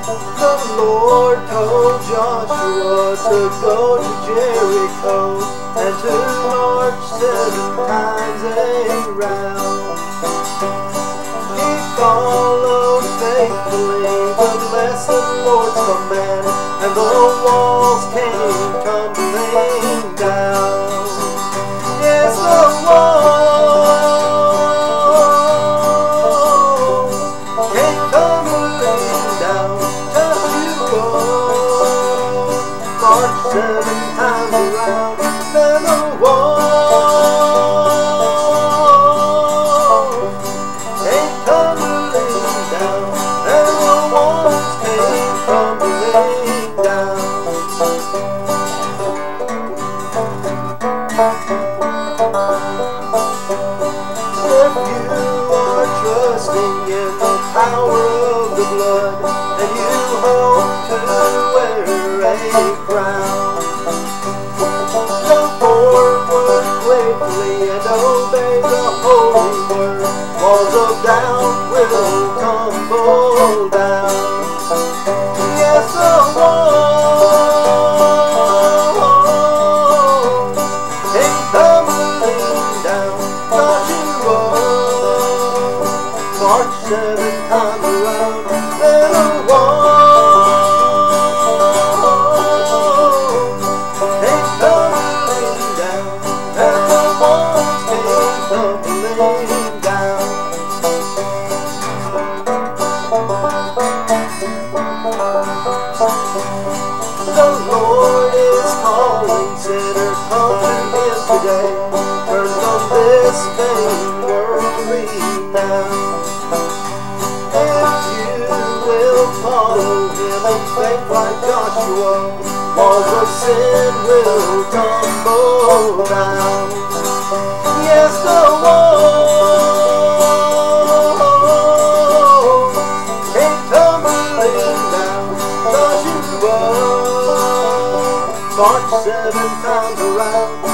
The Lord told Joshua to go to Jericho and to march 7 times around. He followed faithfully the blessed Lord's command, and the walls came tumbling down. Yes, the walls came tumbling down. Joshua marched 7 times around, then the walls came tumbling down, and the walls came tumbling down. If you are trusting in the power of the blood, and you hope to wear a crown, jump forward quickly and obey the holy word. Walls of doubt will tumble down. Yes, the walls came tumbling down. Joshua marched 7 times around, and the walls came tumbling down, and the walls came tumbling down. The Lord is calling sinners, come to Him today. Turn from this vain worldly renown. If you will follow Him in faith like Joshua, walls of sin will tumble down. Yes, the walls came tumbling down. Joshua marched 7 times around.